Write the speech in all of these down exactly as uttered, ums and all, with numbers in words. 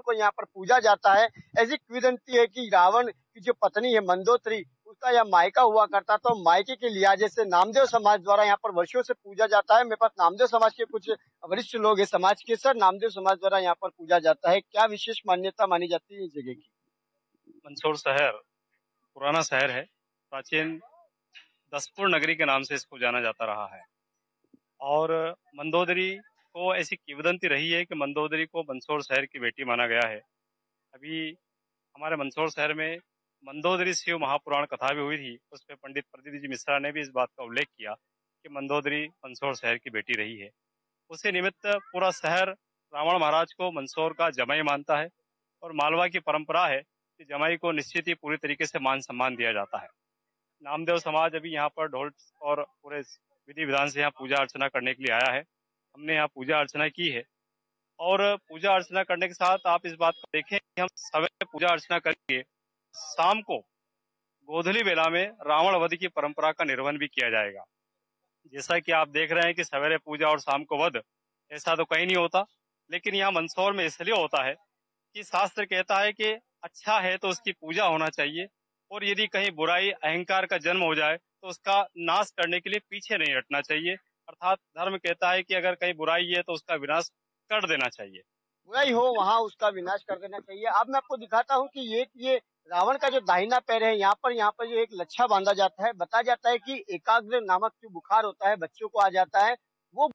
को यहाँ पर पूजा जाता है। ऐसी किंवदंती है कि रावण की जो पत्नी है मंदोदरी, उसका यह मायका हुआ करता, तो मायके के लिहाजे से नामदेव समाज द्वारा यहाँ पर वर्षों से पूजा जाता है। मेरे पास नामदेव समाज के कुछ वरिष्ठ लोग हैं समाज के। सर, नामदेव समाज द्वारा यहाँ पर पूजा जाता है, क्या विशेष मान्यता मानी जाती है इस जगह की? मंदसौर शहर पुराना शहर है। प्राचीन दसपुर नगरी के नाम से इसको जाना जाता रहा है और मंदोदरी को ऐसी किंवदंती रही है कि मंदोदरी को मंदसौर शहर की बेटी माना गया है। अभी हमारे मंदसौर शहर में मंदोदरी शिव महापुराण कथा भी हुई थी। उसमें पंडित प्रदीप जी मिश्रा ने भी इस बात का उल्लेख किया कि मंदोदरी मंदसौर शहर की बेटी रही है। उसी निमित्त पूरा शहर रावण महाराज को मंदसौर का जमाई मानता है और मालवा की परंपरा है कि जमाई को निश्चित ही पूरी तरीके से मान सम्मान दिया जाता है। नामदेव समाज अभी यहाँ पर ढोल और पूरे विधि विधान से यहाँ पूजा अर्चना करने के लिए आया है। हमने यहाँ पूजा अर्चना की है और पूजा अर्चना करने के साथ आप इस बात को देखें कि हम सवेरे पूजा अर्चना करेंगे, शाम को गोधूली बेला में रावण वध की परंपरा का निर्वहन भी किया जाएगा। जैसा कि आप देख रहे हैं कि सवेरे पूजा और शाम को वध, ऐसा तो कहीं नहीं होता, लेकिन यहाँ मंदसौर में इसलिए होता है कि शास्त्र कहता है कि अच्छा है तो उसकी पूजा होना चाहिए और यदि कहीं बुराई अहंकार का जन्म हो जाए तो उसका नाश करने के लिए पीछे नहीं हटना चाहिए। अर्थात धर्म कहता है कि अगर कहीं बुराई है तो उसका विनाश कर देना चाहिए। बुराई हो वहां उसका विनाश कर देना चाहिए। अब मैं आपको दिखाता हूँ कि ये ये रावण का जो दाहिना पैर है, यहाँ पर यहाँ पर जो एक लच्छा बांधा जाता है। बताया जाता है कि एकाग्र नामक जो बुखार होता है बच्चों को आ जाता है, वो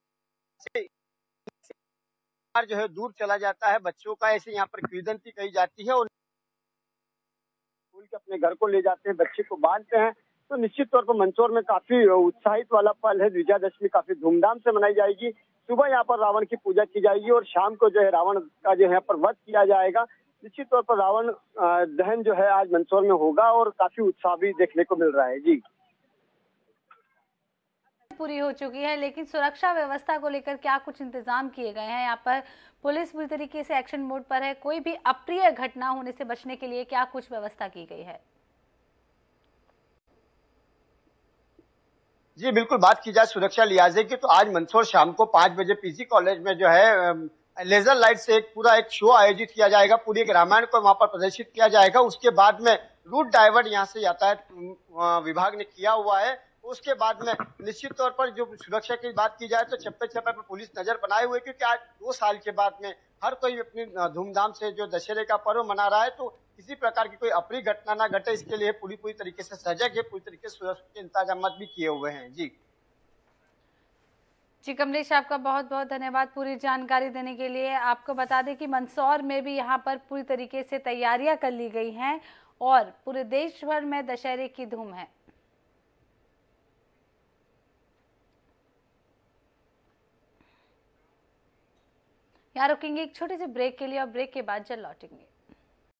बुखार जो है दूर चला जाता है बच्चों का। ऐसे यहाँ पर किंवदंती कही जाती है और स्कूल के अपने घर को ले जाते हैं, बच्चे को बांधते हैं। तो निश्चित तौर पर मंदसौर में काफी उत्साहित वाला पल है। विजयादशमी काफी धूमधाम से मनाई जाएगी। सुबह यहाँ पर रावण की पूजा की जाएगी और शाम को जो है रावण का जो है यहाँ पर वध किया जाएगा। निश्चित तौर पर रावण दहन जो है आज मंदसौर में होगा और काफी उत्साह भी देखने को मिल रहा है। जी, पूरी हो चुकी है, लेकिन सुरक्षा व्यवस्था को लेकर क्या कुछ इंतजाम किए गए हैं? यहाँ पर पुलिस पूरी तरीके से एक्शन मोड पर है। कोई भी अप्रिय घटना होने से बचने के लिए क्या कुछ व्यवस्था की गई है? जी बिल्कुल, बात की जाए सुरक्षा लिहाजे की तो आज मंदसौर शाम को पांच बजे पीसी कॉलेज में जो है लेजर लाइट से एक पूरा एक शो आयोजित किया जाएगा। पूरी एक रामायण को वहां पर प्रदर्शित किया जाएगा। उसके बाद में रूट डाइवर्ट यहाँ से यातायात विभाग ने किया हुआ है। उसके बाद में निश्चित तौर पर जो सुरक्षा की बात की जाए तो चप्पे चप्पे पर पुलिस नजर बनाए हुए, क्योंकि आज दो साल के बाद में हर कोई अपनी धूमधाम से जो दशहरे का पर्व मना रहा है, तो किसी प्रकार की कोई अप्रिय घटना ना घटे इसके लिए पूरी पूरी तरीके से सजग है, पूरी तरीके से सुरक्षा के इंतजाम भी किए हुए हैं। जी जी कमलेश, आपका बहुत बहुत धन्यवाद पूरी जानकारी देने के लिए। आपको बता दें कि मंदसौर में भी यहाँ पर पूरी तरीके से तैयारियां कर ली गई हैं और पूरे देश भर में दशहरे की धूम है। यहाँ रुकेंगे एक छोटे से ब्रेक के लिए और ब्रेक के बाद जल्द लौटेंगे।